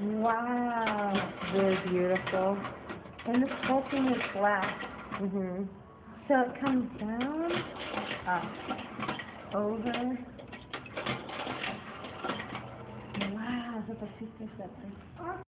Wow. It's really beautiful. And this whole thing is glass. Mhm. So it comes down, up, over. Wow, eso persiste.